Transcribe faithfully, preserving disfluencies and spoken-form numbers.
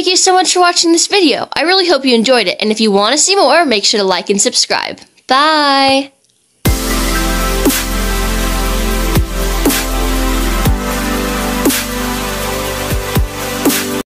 you so much for watching this video. I really hope you enjoyed it, and if you want to see more, make sure to like and subscribe. Bye!